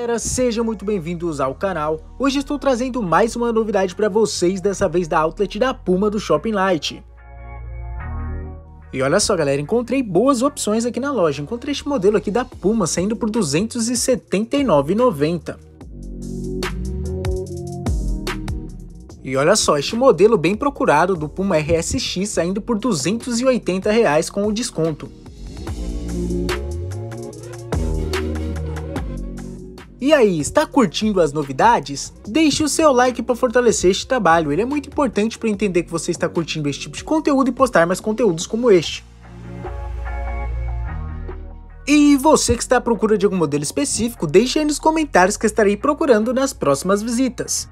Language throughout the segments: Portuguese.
Galera, sejam muito bem-vindos ao canal. Hoje estou trazendo mais uma novidade para vocês, dessa vez da outlet da Puma do Shopping Light. E olha só galera, encontrei boas opções aqui na loja. Encontrei este modelo aqui da Puma saindo por R$ 279,90. E olha só, este modelo bem procurado do Puma RSX saindo por R$ 280 com o desconto. E aí, está curtindo as novidades? Deixe o seu like para fortalecer este trabalho, ele é muito importante para entender que você está curtindo esse tipo de conteúdo e postar mais conteúdos como este. E você que está à procura de algum modelo específico, deixe aí nos comentários que estarei procurando nas próximas visitas.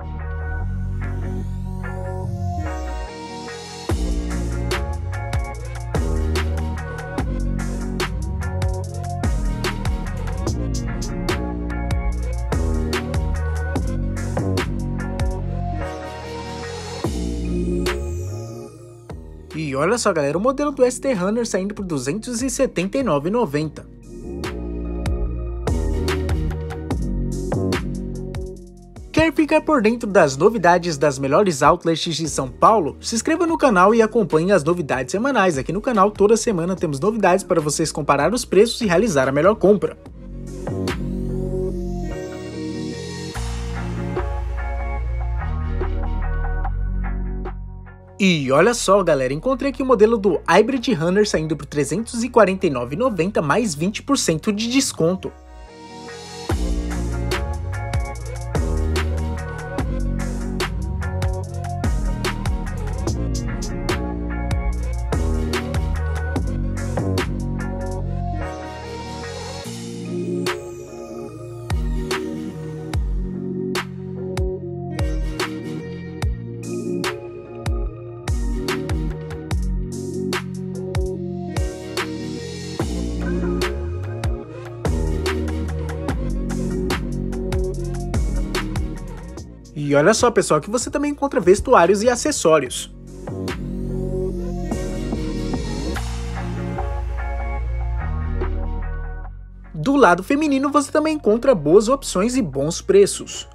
E olha só galera, o modelo do ST Runner saindo por R$ 279,90. Quer ficar por dentro das novidades das melhores outlets de São Paulo? Se inscreva no canal e acompanhe as novidades semanais. Aqui no canal toda semana temos novidades para vocês comparar os preços e realizar a melhor compra. E olha só galera, encontrei aqui o modelo do Hybrid Runner saindo por R$ 349,90 mais 20% de desconto. E olha só pessoal, que você também encontra vestuários e acessórios. Do lado feminino você também encontra boas opções e bons preços.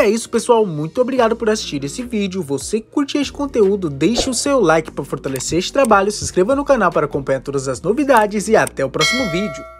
é isso, pessoal, muito obrigado por assistir esse vídeo. Você que curte este conteúdo, deixe o seu like para fortalecer este trabalho, se inscreva no canal para acompanhar todas as novidades e até o próximo vídeo.